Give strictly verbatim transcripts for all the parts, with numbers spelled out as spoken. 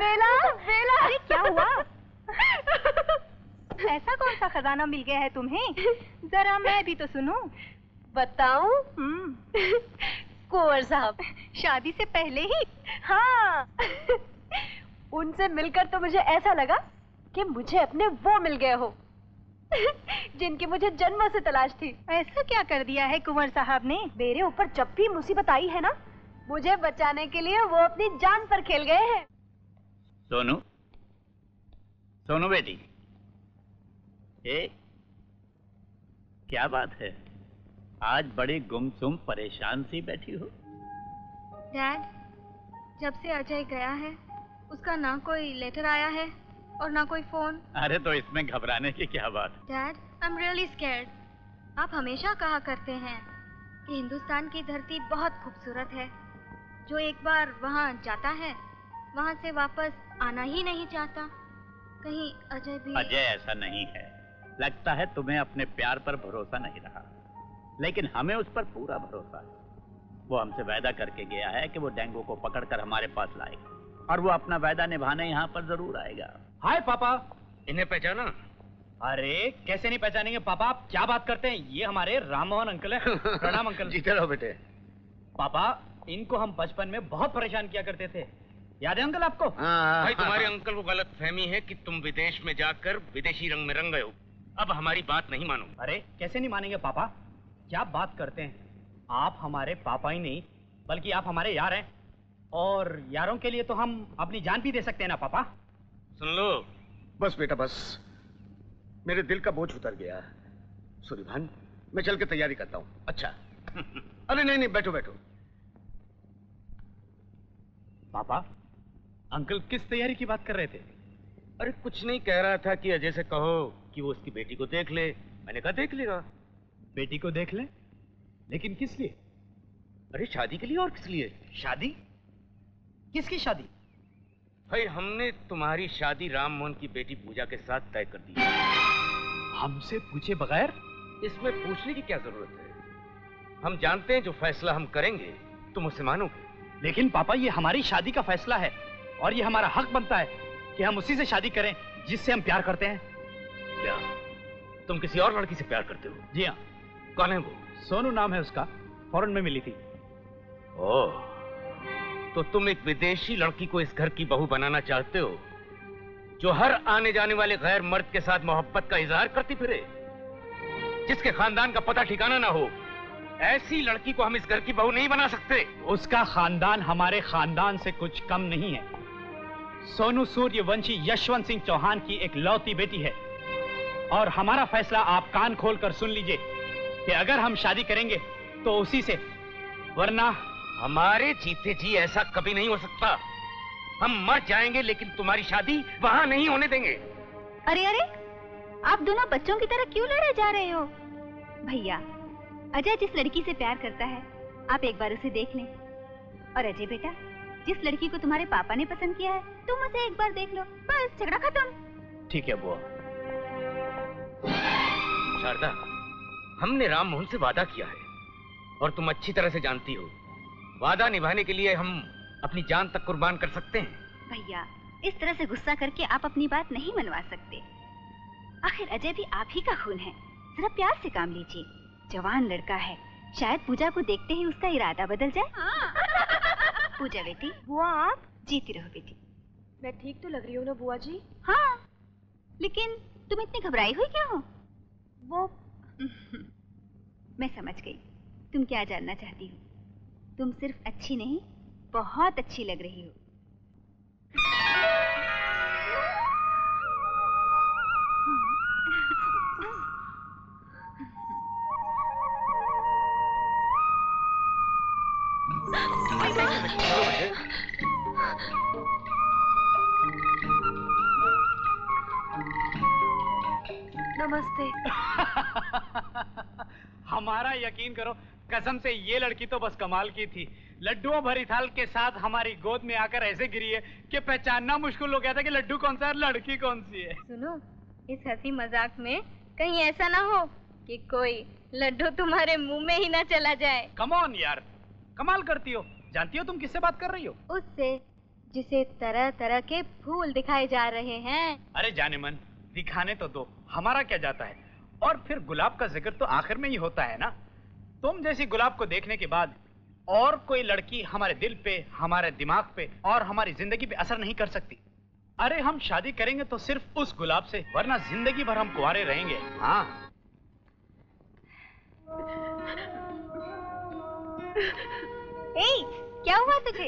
बेला, बेला। अरे क्या हुआ? ऐसा कौन सा खजाना मिल गया है तुम्हें? जरा मैं भी तो सुनूं। बताऊं? कुंवर साहब, शादी से पहले ही? हाँ। उनसे मिलकर तो मुझे ऐसा लगा कि मुझे अपने वो मिल गए हो जिनकी मुझे जन्मों से तलाश थी। ऐसा क्या कर दिया है कुंवर साहब ने? मेरे ऊपर जब भी मुसीबत आई है ना, मुझे बचाने के लिए वो अपनी जान पर खेल गए हैं। सोनू, सोनू बेटी, ए, क्या बात है? आज बड़ी गुमसुम परेशान सी बैठी हो। डैड, जब से अजय गया है उसका ना कोई लेटर आया है और ना कोई फोन। अरे तो इसमें घबराने की क्या बात? Dad, I am really scared. आप हमेशा कहा करते हैं कि हिंदुस्तान की धरती बहुत खूबसूरत है। जो एक बार वहाँ जाता है वहाँ से वापस आना ही नहीं चाहता। कहीं अजय भी? अजय ऐसा नहीं है। लगता है तुम्हें अपने प्यार पर भरोसा नहीं रहा, लेकिन हमें उस पर पूरा भरोसा है। वो हमसे वादा करके गया है कि वो डेंगू को पकड़कर हमारे पास लाएगा, और वो अपना वादा निभाने यहाँ पर जरूर आएगा। हाय पापा, इन्हें पहचाना? अरे कैसे नहीं पहचानेंगे पापा, आप क्या बात करते हैं? ये हमारे राम मोहन अंकल है। प्रणाम अंकल। जीते रहो बेटे। पापा, इनको हम बचपन में बहुत परेशान किया करते थे, याद है अंकल आपको? हाँ, भाई तुम्हारे अंकल को गलत फहमी है कि तुम विदेश में जाकर विदेशी रंग में रंग गए हो। अब हमारी बात नहीं मानो। अरे कैसे नहीं मानेंगे पापा, क्या बात करते हैं? आप हमारे पापा ही नहीं बल्कि आप हमारे यार हैं, और यारों के लिए तो हम अपनी जान भी दे सकते हैं ना पापा। सुन लो। बस बेटा बस, मेरे दिल का बोझ उतर गया। सूर्यभान, मैं चल के तैयारी करता हूँ। अच्छा। अरे नहीं नहीं, बैठो बैठो। पापा, अंकल किस तैयारी की बात कर रहे थे? अरे कुछ नहीं, कह रहा था कि अजय से कहो कि वो उसकी बेटी को देख ले। मैंने कहा देख लेगा। बेटी को देख ले? लेकिन किस लिए? अरे शादी के लिए, और किस लिए? शादी? किसकी शादी? भाई हमने तुम्हारी शादी राम मोहन की बेटी पूजा के साथ तय कर दी। हमसे पूछे बगैर? इसमें पूछने की क्या जरूरत है? हम जानते हैं जो फैसला हम करेंगे तुम उसे मानोगे। लेकिन पापा, ये हमारी शादी का फैसला है और ये हमारा हक बनता है कि हम उसी से शादी करें जिससे हम प्यार करते हैं। क्या तुम किसी और लड़की से प्यार करते हो? जी हाँ। कौन है वो? सोनू नाम है उसका, फॉरेन में मिली थी। ओह, तो तुम एक विदेशी लड़की को इस घर की बहू बनाना चाहते हो, जो हर आने जाने वाले गैर मर्द के साथ मोहब्बत का इजहार करती फिरे, जिसके खानदान का पता ठिकाना ना हो। ऐसी लड़की को हम इस घर की बहू नहीं बना सकते। उसका खानदान हमारे खानदान से कुछ कम नहीं है। सोनू सूर्यवंशी यशवंत सिंह चौहान की एक लौती बेटी है, और हमारा फैसला आप कान खोलकर सुन लीजिए कि अगर हम शादी करेंगे तो उसी से, वरना हमारे जीते जी ऐसा कभी नहीं हो सकता। हम मर जाएंगे लेकिन तुम्हारी शादी वहां नहीं होने देंगे। अरे अरे, आप दोनों बच्चों की तरह क्यों लड़े जा रहे हो? भैया, अजय जिस लड़की से प्यार करता है आप एक बार उसे देख लें, और अजय बेटा, जिस लड़की को तुम्हारे पापा ने पसंद किया है तुम उसे एक बार देख लो, बस झगड़ा खत्म। ठीक है बुआ। शारदा, हमने राम मोहन से वादा किया है और तुम अच्छी तरह से जानती हो, वादा निभाने के लिए हम अपनी जान तक कुर्बान कर सकते हैं। भैया, इस तरह से गुस्सा करके आप अपनी बात नहीं मनवा सकते। आखिर अजय भी आप ही का खून है, जरा प्यार से काम लीजिए। जवान लड़का है, शायद पूजा को देखते ही उसका इरादा बदल जाए। हाँ। पूजा बेटी। बुआ आप? जीती रहो बेटी। मैं ठीक तो लग रही हूँ ना बुआ जी? हाँ, लेकिन तुम इतनी घबराई हुई क्या हो? वो मैं समझ गई तुम क्या जानना चाहती हो। तुम सिर्फ अच्छी नहीं, बहुत अच्छी लग रही हो। नमस्ते। हमारा यकीन करो, कसम से ये लड़की तो बस कमाल की थी। लड्डुओं भरी थाल के साथ हमारी गोद में आकर ऐसे गिरी है कि पहचानना मुश्किल हो गया था कि लड्डू कौन सा है और लड़की कौन सी है। सुनो, इस हंसी मजाक में कहीं ऐसा ना हो कि कोई लड्डू तुम्हारे मुंह में ही ना चला जाए। कम ऑन यार, कमाल करती हो। जानती हो तुम किससे बात कर रही हो? उससे जिसे तरह तरह के फूल दिखाए जा रहे हैं। अरे जाने मन, दिखाने तो दो, हमारा क्या जाता है। और फिर गुलाब का जिक्र तो आखिर में ही होता है ना। तुम जैसी गुलाब को देखने के बाद और कोई लड़की हमारे दिल पे, हमारे दिमाग पे और हमारी जिंदगी पे असर नहीं कर सकती। अरे हम शादी करेंगे तो सिर्फ उस गुलाब से, वरना जिंदगी भर हम कुंवारे रहेंगे। हाँ। ए, क्या हुआ तुझे?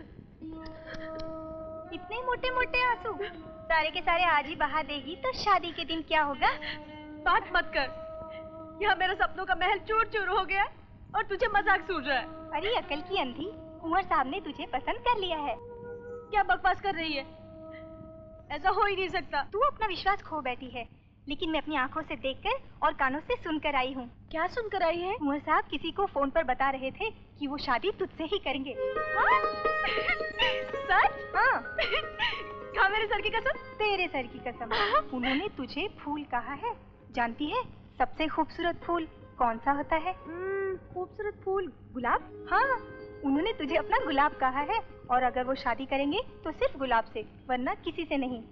इतने मोटे मोटे आंसू, सारे के सारे आज ही बहा देगी तो शादी के दिन क्या होगा? बात मत कर, यहाँ मेरा सपनों का महल चूर चूर हो गया और तुझे मजाक सूझ रहा है। अरे अकल की अंधी, कुंवर साहब ने तुझे पसंद कर लिया है। क्या बकवास कर रही है? ऐसा हो ही नहीं सकता। तू अपना विश्वास खो बैठी है, लेकिन मैं अपनी आंखों से देखकर और कानों से सुनकर आई हूँ। क्या सुनकर आई है? कुंवर साहब किसी को फोन पर बता रहे थे कि वो शादी तुझसे ही करेंगे। हाँ? सच? हाँ। कहा मेरे सर की कसम? तेरे सर की कसम। उन्होंने तुझे फूल कहा है। जानती है सबसे खूबसूरत फूल कौन सा होता है? खूबसूरत फूल? गुलाब? हाँ, उन्होंने तुझे अपना गुलाब कहा है, और अगर वो शादी करेंगे तो सिर्फ गुलाब से, वरना किसी से नहीं।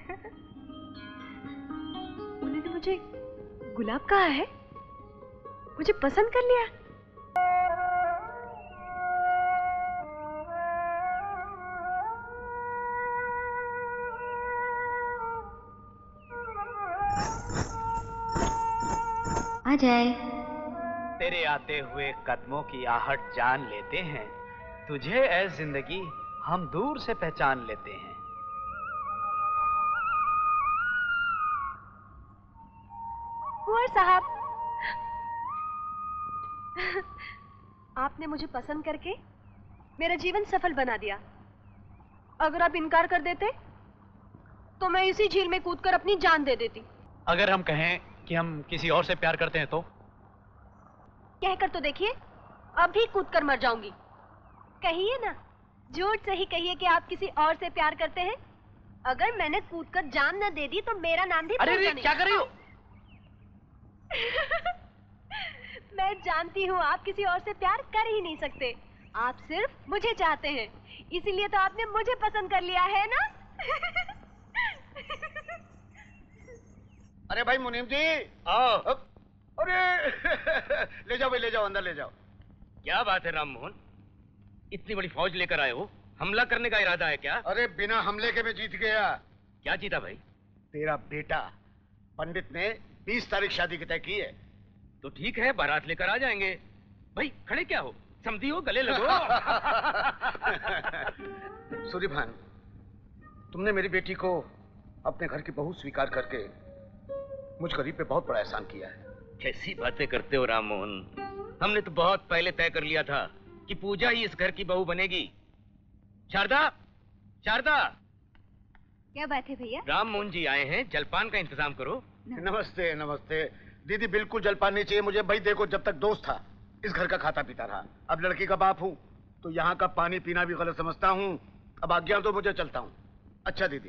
उन्होंने मुझे गुलाब कहा है? मुझे पसंद कर लिया? आ जाए। तेरे आते हुए कदमों की आहट जान लेते हैं, तुझे ऐ जिंदगी हम दूर से पहचान लेते हैं। कुंवर साहब, आपने मुझे पसंद करके मेरा जीवन सफल बना दिया। अगर आप इनकार कर देते तो मैं इसी झील में कूदकर अपनी जान दे देती। अगर हम कहें कि हम किसी और से प्यार करते हैं तो? कहकर तो देखिए, अभी कूदकर मर जाऊंगी। कहिए ना, झूठ से ही कहिए कि आप किसी और से प्यार करते हैं। अगर मैंने कूदकर जान न दे दी तो मेरा नाम भी अरे रे, क्या कर रही हो? मैं जानती हूँ आप किसी और से प्यार कर ही नहीं सकते। आप सिर्फ मुझे चाहते हैं, इसीलिए तो आपने मुझे पसंद कर लिया है ना? अरे भाई मुनीम जी, आओ। अरे ले जाओ भाई, ले जाओ, अंदर ले जाओ। क्या बात है राम मोहन, इतनी बड़ी फौज लेकर आए हो? हमला करने का इरादा है क्या? अरे बिना हमले के मैं जीत गया। क्या जीता भाई? तेरा बेटा पंडित ने बीस तारीख शादी की तय की है। तो ठीक है, बारात लेकर आ जाएंगे। भाई खड़े क्या हो, समझी हो, गले लगो। सूर्यभान, तुमने मेरी बेटी को अपने घर की बहू स्वीकार करके मुझ गरीब पे बहुत बड़ा एहसान किया है। कैसी बातें करते हो राम मोहन, हमने तो बहुत पहले तय कर लिया था कि पूजा ही इस घर की बहू बनेगी। शारदा, शारदा। क्या बात है भैया? राम मोहन जी आए हैं, जलपान का इंतजाम करो। नमस्ते नमस्ते। दीदी बिल्कुल जलपान नहीं चाहिए मुझे। भाई देखो, जब तक दोस्त था इस घर का खाता पीता रहा, अब लड़की का बाप हूँ तो यहाँ का पानी पीना भी गलत समझता हूँ। अब आज्ञा तो मुझे चलता हूँ। अच्छा दीदी।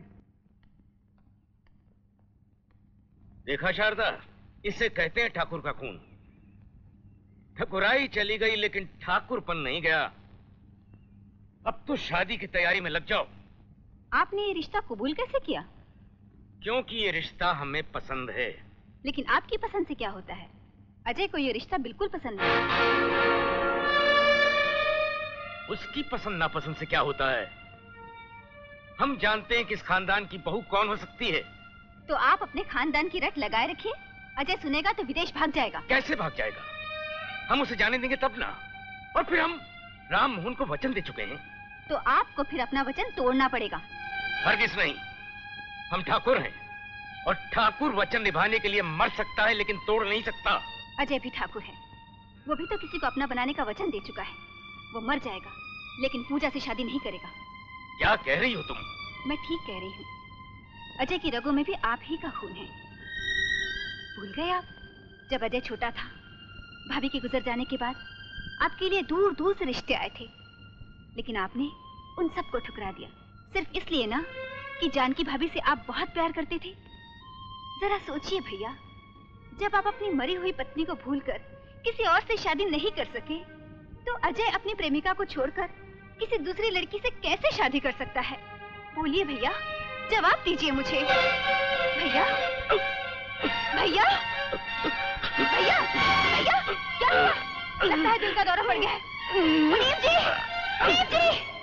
देखा शारदा, इसे कहते हैं ठाकुर का खून। ठकुराई चली गई लेकिन ठाकुरपन नहीं गया। अब तो शादी की तैयारी में लग जाओ। आपने ये रिश्ता कबूल कैसे किया? क्योंकि ये रिश्ता हमें पसंद है। लेकिन आपकी पसंद से क्या होता है? अजय को ये रिश्ता बिल्कुल पसंद नहीं। उसकी पसंद नापसंद से क्या होता है? हम जानते हैं कि इस खानदान की बहू कौन हो सकती है। तो आप अपने खानदान की रट लगाए रखिए। अजय सुनेगा तो विदेश भाग जाएगा। कैसे भाग जाएगा? हम उसे जाने देंगे तब ना। और फिर हम राम मोहन को वचन दे चुके हैं। तो आपको फिर अपना वचन तोड़ना पड़ेगा। हरगिज नहीं, हम ठाकुर हैं और ठाकुर वचन निभाने के लिए मर सकता है लेकिन तोड़ नहीं सकता। अजय भी ठाकुर है, वो भी तो किसी को अपना बनाने का वचन दे चुका है। वो मर जाएगा लेकिन पूजा से शादी नहीं करेगा। क्या कह रही हो तुम? मैं ठीक कह रही हूँ। अजय की रगों में भी आप ही का खून है। भूल गए आप, जब अजय छोटा था, भाभी के गुजर जाने के बाद आपके लिए दूर दूर से रिश्ते आए थे, लेकिन आपने उन सबको ठुकरा दिया। सिर्फ इसलिए ना कि जानकी भाभी से आप बहुत प्यार करते थे। जरा सोचिए भैया, जब आप अपनी मरी हुई पत्नी को भूलकर किसी और से शादी नहीं कर सके, तो अजय अपनी प्रेमिका को छोड़कर किसी दूसरी लड़की से कैसे शादी कर सकता है? बोलिए भैया, जवाब दीजिए मुझे। भैया, भैया, भैया, भैया, क्या हुआ? लगता है दिल का दौरा पड़ गया है। मुनीम जी, मुनीम जी।